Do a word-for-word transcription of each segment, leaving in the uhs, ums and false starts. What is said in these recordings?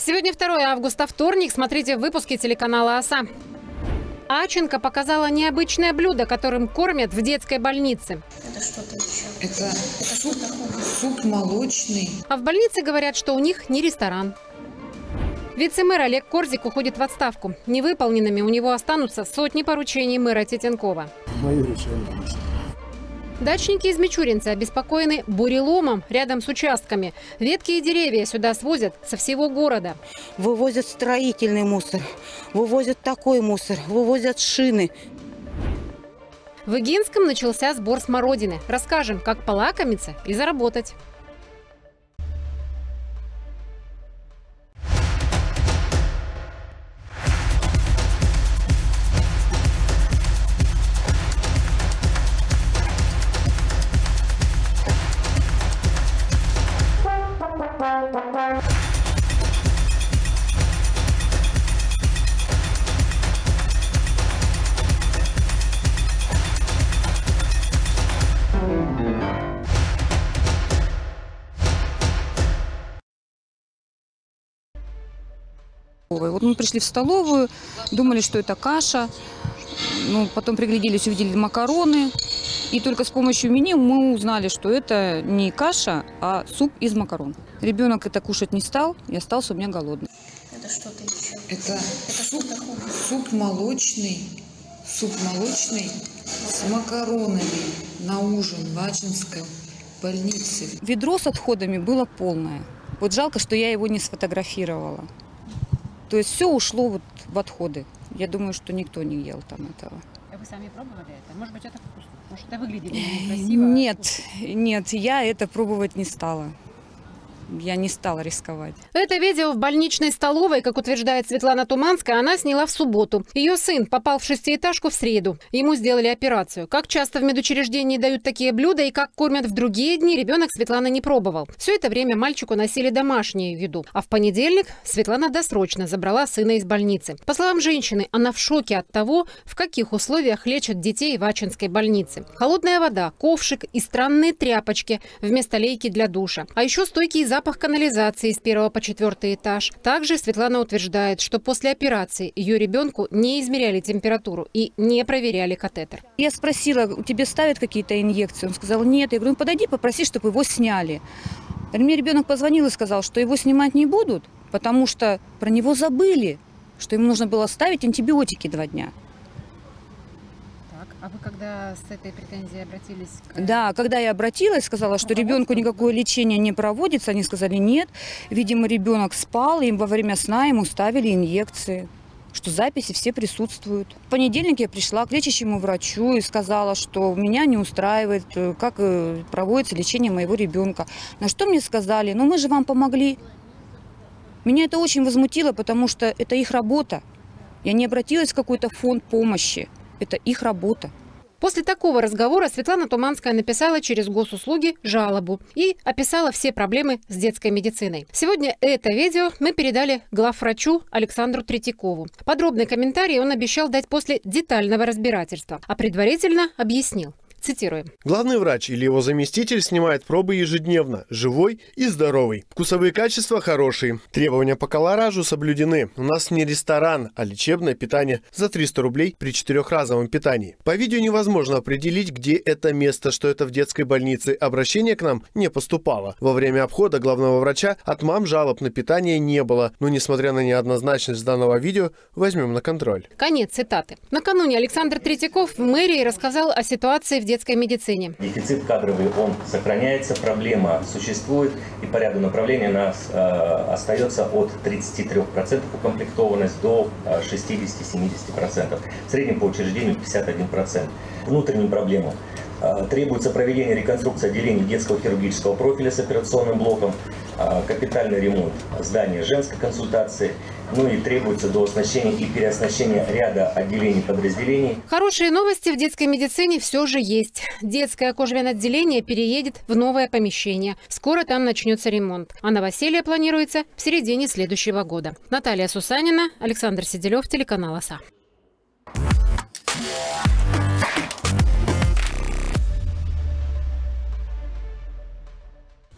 Сегодня второе августа, вторник. Смотрите в выпуске телеканала ОСА. Аченко показала необычное блюдо, которым кормят в детской больнице. Это что-то еще? Это, это суп, суп молочный. А в больнице говорят, что у них не ресторан. Вице-мэр Олег Корзик уходит в отставку. Невыполненными у него останутся сотни поручений мэра Титенкова. Мое решение, конечно. Дачники из Мичуринца обеспокоены буреломом рядом с участками. Ветки и деревья сюда свозят со всего города. Вывозят строительный мусор, вывозят такой мусор, вывозят шины. В Игинском начался сбор смородины. Расскажем, как полакомиться и заработать. Вот мы пришли в столовую, думали, что это каша, ну, потом пригляделись, увидели макароны, и только с помощью меню мы узнали, что это не каша, а суп из макарон. Ребенок это кушать не стал и остался у меня голодный. Это что-то еще? Это, Это суп, что такое? суп молочный, суп молочный с макаронами на ужин в Ачинской больнице. Ведро с отходами было полное. Вот жалко, что я его не сфотографировала. То есть все ушло вот в отходы. Я думаю, что никто не ел там этого. А вы сами пробовали это? Может быть, это вкусно? Может, это выглядит некрасиво? Нет, нет, я это пробовать не стала. Я не стала рисковать. Это видео в больничной столовой, как утверждает Светлана Туманская, она сняла в субботу. Ее сын попал в шестиэтажку в среду. Ему сделали операцию. Как часто в медучреждении дают такие блюда и как кормят в другие дни, ребенок Светлана не пробовал. Все это время мальчику носили домашнюю еду. А в понедельник Светлана досрочно забрала сына из больницы. По словам женщины, она в шоке от того, в каких условиях лечат детей в Ачинской больнице. Холодная вода, ковшик и странные тряпочки вместо лейки для душа. А еще стойкий запах Запах канализации с первого по четвертый этаж. Также Светлана утверждает, что после операции ее ребенку не измеряли температуру и не проверяли катетер. Я спросила, у тебя ставят какие-то инъекции? Он сказал, нет. Я говорю, ну подойди, попроси, чтобы его сняли. Мне ребенок позвонил и сказал, что его снимать не будут, потому что про него забыли, что ему нужно было ставить антибиотики два дня. А вы когда с этой претензией обратились? К... Да, когда я обратилась, сказала, что ребенку никакое лечение не проводится, они сказали нет. Видимо, ребенок спал, им во время сна ему ставили инъекции, что записи все присутствуют. В понедельник я пришла к лечащему врачу и сказала, что меня не устраивает, как проводится лечение моего ребенка. На что мне сказали, ну мы же вам помогли. Меня это очень возмутило, потому что это их работа. Я не обратилась в какой-то фонд помощи. Это их работа. После такого разговора Светлана Туманская написала через госуслуги жалобу и описала все проблемы с детской медициной. Сегодня это видео мы передали главврачу Александру Третьякову. Подробный комментарий он обещал дать после детального разбирательства, а предварительно объяснил. Цитируем. Главный врач или его заместитель снимает пробы ежедневно, живой и здоровый. Вкусовые качества хорошие. Требования по колоражу соблюдены. У нас не ресторан, а лечебное питание за триста рублей при четырехразовом питании. По видео невозможно определить, где это место, что это в детской больнице. Обращение к нам не поступало. Во время обхода главного врача от мам жалоб на питание не было. Но несмотря на неоднозначность данного видео, возьмем на контроль. Конец цитаты. Накануне Александр Третьяков в мэрии рассказал о ситуации в детской медицине. Дефицит кадровый, он сохраняется, проблема существует, и по ряду направлений у нас э, остается от тридцати трёх процентов укомплектованность до шестидесяти-семидесяти процентов. В среднем по учреждению пятьдесят один процент. Внутренним проблемам э, требуется проведение реконструкции отделений детского хирургического профиля с операционным блоком, э, капитальный ремонт здания женской консультации, ну и требуется дооснащение и переоснащение ряда отделений подразделений. Хорошие новости в детской медицине все же есть. Детское кожвенотделение переедет в новое помещение. Скоро там начнется ремонт. А новоселье планируется в середине следующего года. Наталья Сусанина, Александр Сиделев, телеканал ОСА.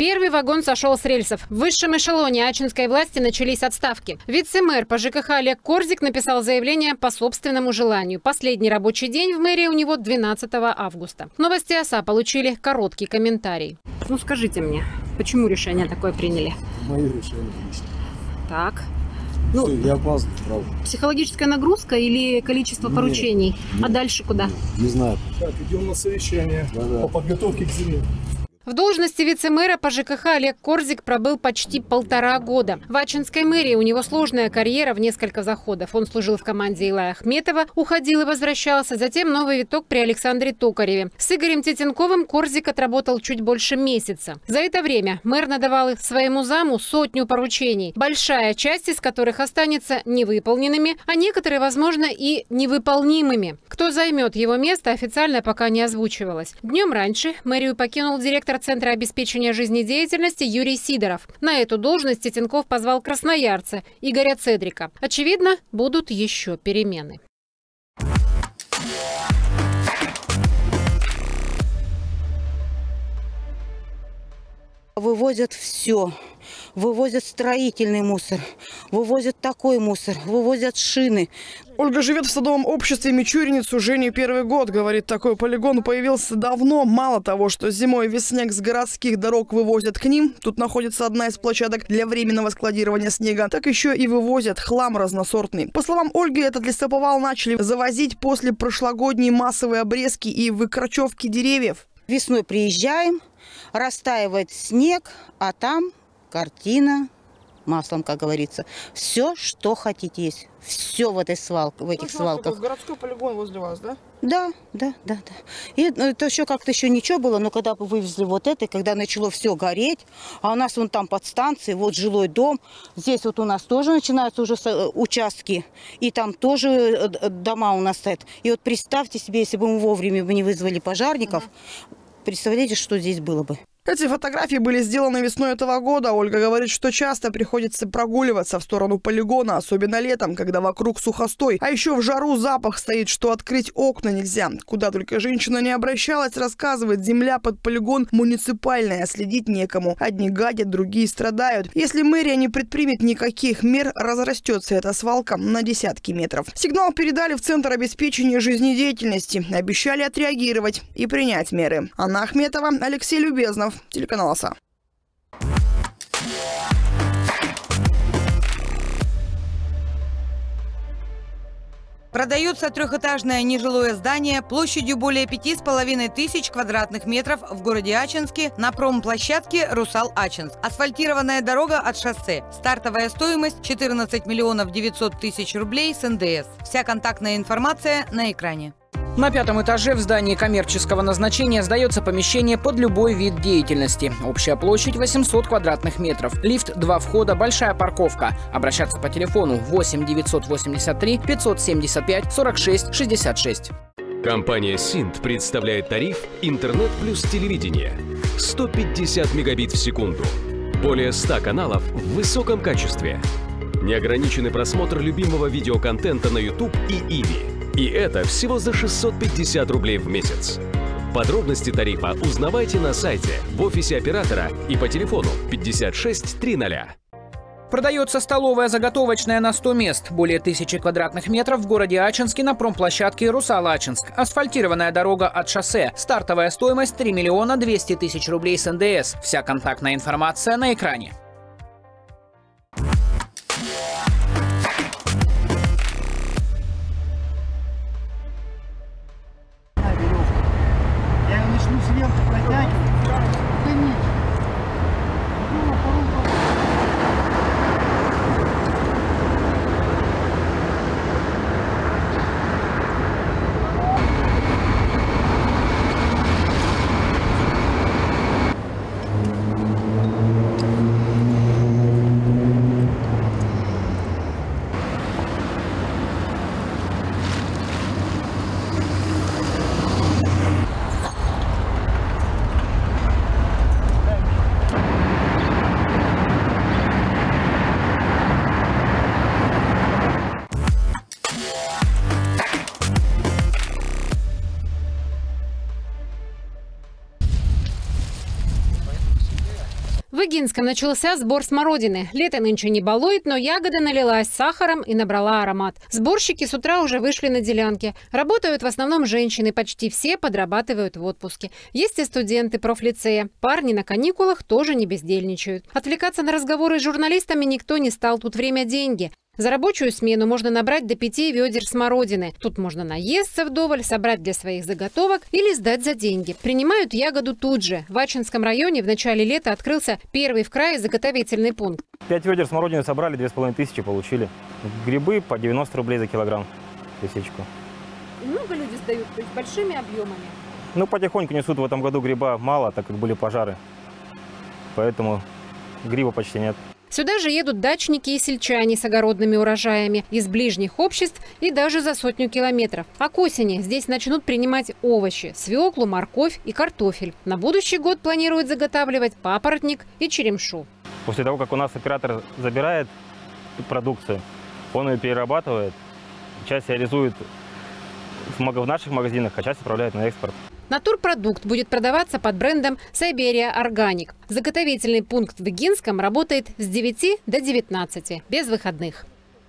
Первый вагон сошел с рельсов. В высшем эшелоне ачинской власти начались отставки. Вице-мэр по ЖКХ Олег Корзик написал заявление по собственному желанию. Последний рабочий день в мэрии у него двенадцатого августа. Новости ОСА получили короткий комментарий. Ну скажите мне, почему решение такое приняли? Мои решения лично. Так. Ну, Все, я опаздываю, правда. Психологическая нагрузка или количество Нет, поручений? нет. А дальше куда? Не знаю. Так, идем на совещание Да-да. по подготовке к зиме. В должности вице-мэра по ЖКХ Олег Корзик пробыл почти полтора года. В ачинской мэрии у него сложная карьера в несколько заходов. Он служил в команде Илая Ахметова, уходил и возвращался. Затем новый виток при Александре Токареве. С Игорем Титенковым Корзик отработал чуть больше месяца. За это время мэр надавал своему заму сотню поручений, большая часть из которых останется невыполненными, а некоторые, возможно, и невыполнимыми. Кто займет его место, официально пока не озвучивалось. Днем раньше мэрию покинул директор Центра обеспечения жизнедеятельности Юрий Сидоров. На эту должность Титенков позвал красноярца Игоря Цедрика. Очевидно, будут еще перемены. Вывозят все. Вывозят строительный мусор, вывозят такой мусор, вывозят шины. Ольга живет в садовом обществе Мичуринец уже не первый год. Говорит, такой полигон появился давно. Мало того, что зимой весь снег с городских дорог вывозят к ним, тут находится одна из площадок для временного складирования снега, так еще и вывозят хлам разносортный. По словам Ольги, этот лесоповал начали завозить после прошлогодней массовой обрезки и выкорчевки деревьев. Весной приезжаем, растаивает снег, а там картина маслом, как говорится. Все, что хотите есть. Все в этой свалке, в этих свалках. Городской полигон возле вас, да? Да, да, да, да. И ну, это еще как-то еще ничего было, но когда бы вывезли вот это, когда начало все гореть, а у нас вон там подстанции, вот жилой дом, здесь вот у нас тоже начинаются уже участки, и там тоже дома у нас стоят. И вот представьте себе, если бы мы вовремя не вызвали пожарников, угу. Представляете, что здесь было бы? Эти фотографии были сделаны весной этого года. Ольга говорит, что часто приходится прогуливаться в сторону полигона, особенно летом, когда вокруг сухостой. А еще в жару запах стоит, что открыть окна нельзя. Куда только женщина не обращалась, рассказывает, земля под полигон муниципальная, следить некому. Одни гадят, другие страдают. Если мэрия не предпримет никаких мер, разрастется эта свалка на десятки метров. Сигнал передали в Центр обеспечения жизнедеятельности. Обещали отреагировать и принять меры. Анна Ахметова, Алексей Любезнов. Телеканал ОСА. Продается трехэтажное нежилое здание площадью более пяти с половиной тысяч квадратных метров в городе Ачинске на промплощадке «Русал-Ачинск». Асфальтированная дорога от шоссе. Стартовая стоимость четырнадцать миллионов девятьсот тысяч рублей с эн дэ эс. Вся контактная информация на экране. На пятом этаже в здании коммерческого назначения сдается помещение под любой вид деятельности. Общая площадь восемьсот квадратных метров. Лифт, два входа, большая парковка. Обращаться по телефону восемь девятьсот восемьдесят три пятьсот семьдесят пять сорок шесть шестьдесят шесть. Компания Синт представляет тариф «Интернет плюс телевидение». сто пятьдесят мегабит в секунду. Более ста каналов в высоком качестве. Неограниченный просмотр любимого видеоконтента на YouTube и Иви. И это всего за шестьсот пятьдесят рублей в месяц. Подробности тарифа узнавайте на сайте, в офисе оператора и по телефону пятьдесят шесть триста. Продается столовая заготовочная на сто мест, более тысячи квадратных метров в городе Ачинске на промплощадке «Русал-Ачинск». Асфальтированная дорога от шоссе. Стартовая стоимость три миллиона двести тысяч рублей с эн дэ эс. Вся контактная информация на экране. Игинском начался сбор смородины. Лето нынче не балует, но ягода налилась сахаром и набрала аромат. Сборщики с утра уже вышли на делянки. Работают в основном женщины, почти все подрабатывают в отпуске. Есть и студенты профлицея. Парни на каникулах тоже не бездельничают. Отвлекаться на разговоры с журналистами никто не стал, тут время – деньги. За рабочую смену можно набрать до пяти ведер смородины. Тут можно наесться вдоволь, собрать для своих заготовок или сдать за деньги. Принимают ягоду тут же. В Ачинском районе в начале лета открылся первый в крае заготовительный пункт. Пять ведер смородины собрали, две с половиной тысячи получили. Грибы по девяносто рублей за килограмм, тысячку. Много люди сдают, то есть большими объемами? Ну, потихоньку несут в этом году гриба мало, так как были пожары. Поэтому гриба почти нет. Сюда же едут дачники и сельчане с огородными урожаями из ближних обществ и даже за сотню километров. А к осени здесь начнут принимать овощи – свеклу, морковь и картофель. На будущий год планируют заготавливать папоротник и черемшу. После того, как у нас оператор забирает продукцию, он ее перерабатывает, часть реализует в наших магазинах, а часть отправляет на экспорт. Натурпродукт будет продаваться под брендом Siberia Organic. Заготовительный пункт в Игинском работает с девяти до девятнадцати, без выходных.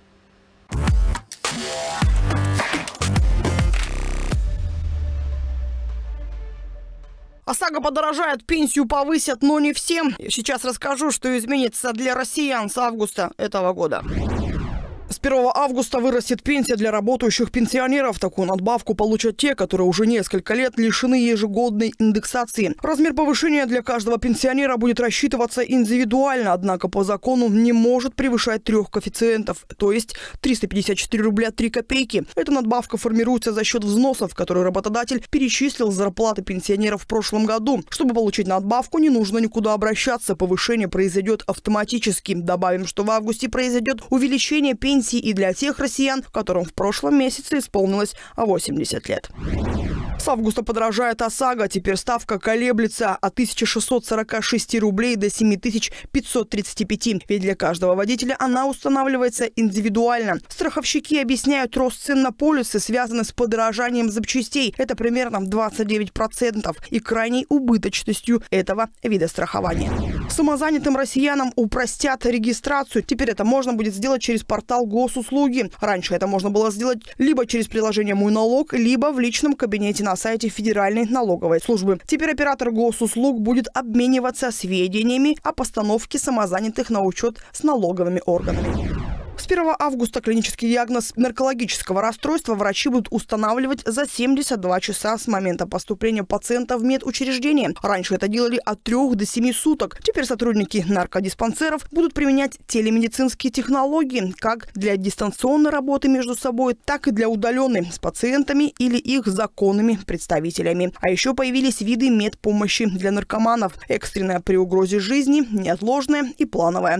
ОСАГО подорожает, пенсию повысят, но не всем. Я сейчас расскажу, что изменится для россиян с августа этого года. С первого августа вырастет пенсия для работающих пенсионеров. Такую надбавку получат те, которые уже несколько лет лишены ежегодной индексации. Размер повышения для каждого пенсионера будет рассчитываться индивидуально, однако по закону не может превышать трех коэффициентов, то есть триста пятьдесят четыре рубля три копейки. Эта надбавка формируется за счет взносов, которые работодатель перечислил с зарплаты пенсионеров в прошлом году. Чтобы получить надбавку, не нужно никуда обращаться. Повышение произойдет автоматически. Добавим, что в августе произойдет увеличение пенсии и для тех россиян, которым в прошлом месяце исполнилось восемьдесят лет. С августа подорожает ОСАГО. Теперь ставка колеблется от тысячи шестисот сорока шести рублей до семи тысяч пятисот тридцати пяти. Ведь для каждого водителя она устанавливается индивидуально. Страховщики объясняют, рост цен на полисы связаны с подорожанием запчастей. Это примерно двадцать девять процентов и крайней убыточностью этого вида страхования. Самозанятым россиянам упростят регистрацию. Теперь это можно будет сделать через портал госуслуги. Раньше это можно было сделать либо через приложение «Мой налог», либо в личном кабинете на сайте Федеральной налоговой службы. Теперь оператор госуслуг будет обмениваться сведениями о постановке самозанятых на учет с налоговыми органами. С первого августа клинический диагноз наркологического расстройства врачи будут устанавливать за семьдесят два часа с момента поступления пациента в медучреждение. Раньше это делали от трёх до семи суток. Теперь сотрудники наркодиспансеров будут применять телемедицинские технологии как для дистанционной работы между собой, так и для удаленной с пациентами или их законными представителями. А еще появились виды медпомощи для наркоманов: экстренная при угрозе жизни, неотложная и плановая.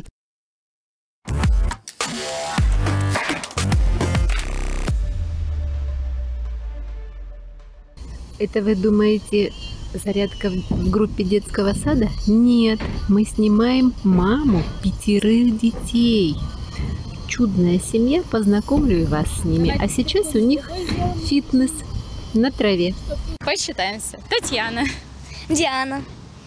Это вы думаете, зарядка в группе детского сада? Нет, мы снимаем маму пятерых детей. Чудная семья, познакомлю вас с ними. А сейчас у них фитнес на траве. Посчитаемся. Татьяна. Диана.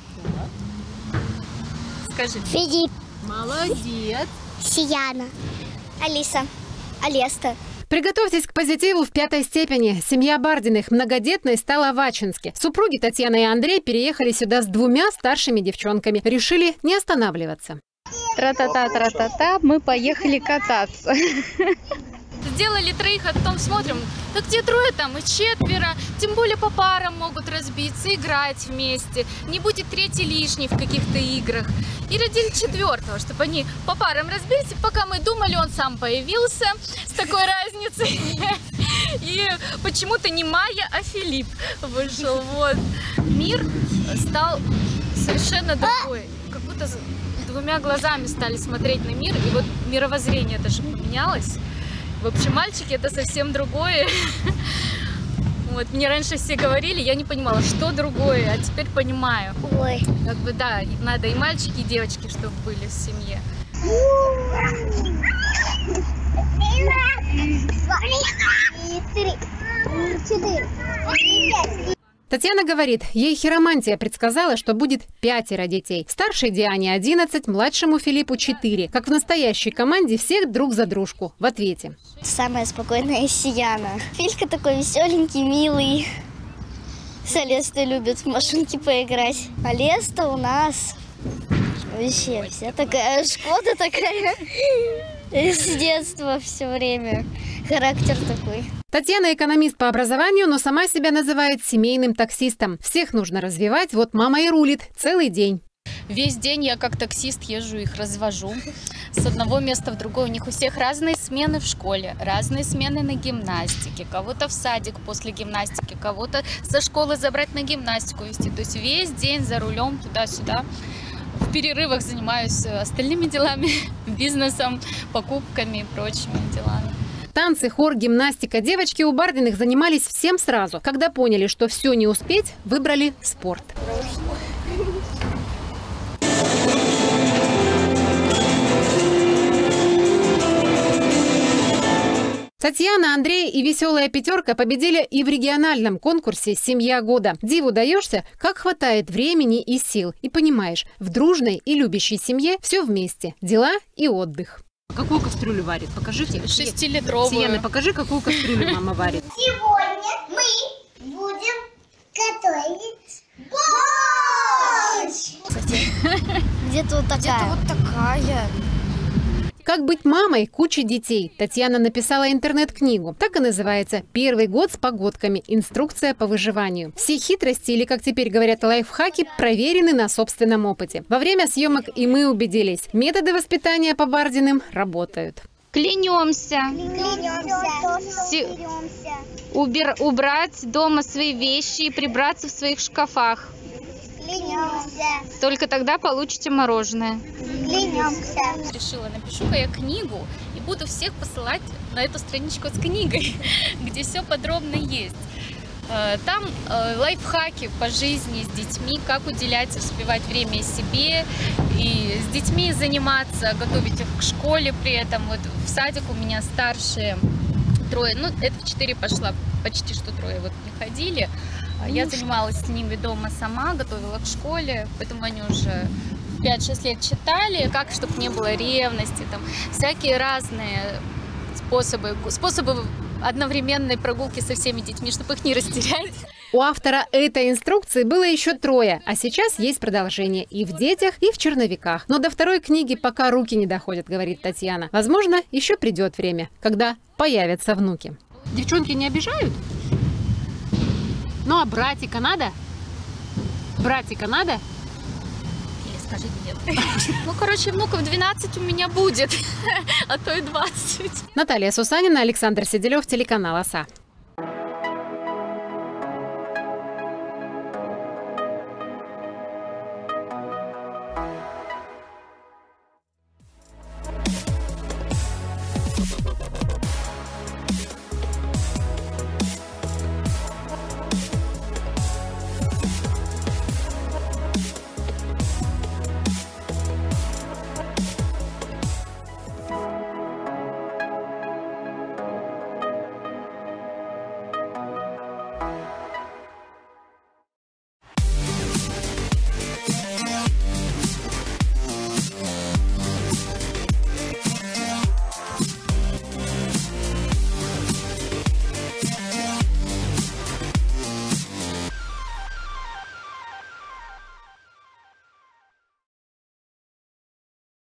Скажи. Филипп. Молодец. Сияна. Алиса. Алеста. Приготовьтесь к позитиву в пятой степени. Семья Бардиных многодетной стала в Ачинске. Супруги Татьяна и Андрей переехали сюда с двумя старшими девчонками. Решили не останавливаться. Тра-та-та-тра-та-та, мы поехали кататься. Сделали троих, а потом смотрим, да где трое, там и четверо. Тем более по парам могут разбиться, играть вместе. Не будет третий лишний в каких-то играх. И родили четвертого, чтобы они по парам разбились. И пока мы думали, он сам появился с такой разницей. И почему-то не Майя, а Филипп вышел. Вот. Мир стал совершенно другой. Как будто двумя глазами стали смотреть на мир. И вот мировоззрение даже поменялось. В общем, мальчики — это совсем другое. Вот, мне раньше все говорили, я не понимала, что другое, а теперь понимаю. Ой. Как бы да, надо и мальчики, и девочки, чтобы были в семье. Татьяна говорит, ей хиромантия предсказала, что будет пятеро детей. Старшей Диане одиннадцать, младшему Филиппу четыре. Как в настоящей команде, всех друг за дружку. В ответе. Самая спокойная Сияна. Филька такой веселенький, милый. С Алестой любит в машинки поиграть. Алеста у нас вообще вся такая Шкода такая. С детства все время. Характер такой. Татьяна экономист по образованию, но сама себя называет семейным таксистом. Всех нужно развивать, вот мама и рулит целый день. Весь день я как таксист езжу, их развожу с одного места в другое. У них у всех разные смены в школе, разные смены на гимнастике. Кого-то в садик после гимнастики, кого-то со школы забрать на гимнастику везти. То есть весь день за рулем туда-сюда. В перерывах занимаюсь остальными делами, бизнесом, покупками и прочими делами. Танцы, хор, гимнастика. Девочки у Бардиных занимались всем сразу. Когда поняли, что все не успеть, выбрали спорт. Татьяна, Андрей и веселая пятерка победили и в региональном конкурсе «Семья года». Диву даешься, как хватает времени и сил. И понимаешь, в дружной и любящей семье все вместе. Дела и отдых. Какую кастрюлю варит? Покажите. Шестилитровую. Сияна, покажи, какую кастрюлю мама варит. Сегодня мы будем готовить борщ. Где-то вот такая. Где-то вот такая. «Как быть мамой кучи детей?» Татьяна написала интернет-книгу. Так и называется «Первый год с погодками. Инструкция по выживанию». Все хитрости, или, как теперь говорят, лайфхаки, проверены на собственном опыте. Во время съемок и мы убедились, методы воспитания по Бардиным работают. Клянемся. Клянемся. Убер, убрать дома свои вещи и прибраться в своих шкафах. Клянемся. Только тогда получите мороженое. Клянемся. Решила, напишу-ка я книгу и буду всех посылать на эту страничку с книгой, где все подробно есть. Там лайфхаки по жизни с детьми, как уделять, успевать время себе и с детьми заниматься, готовить их к школе при этом. Вот в садик у меня старшие трое, ну это в четыре пошла, почти что трое вот не ходили. Я занималась с ними дома сама, готовила к школе, поэтому они уже пять-шесть лет читали, как, чтобы не было ревности, там всякие разные способы, способы одновременной прогулки со всеми детьми, чтобы их не растерять. У автора этой инструкции было еще трое, а сейчас есть продолжение и в детях, и в черновиках. Но до второй книги пока руки не доходят, говорит Татьяна. Возможно, еще придет время, когда появятся внуки. Девчонки не обижают? Ну а братика надо? Братика надо? Или скажи нет. Ну, короче, внуков двенадцать у меня будет, а то и двадцать. Наталья Сусанина, Александр Седелев, телеканал ОСА.